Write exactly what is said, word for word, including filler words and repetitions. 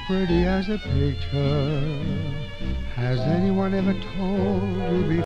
pretty as a picture. Has anyone ever told you before?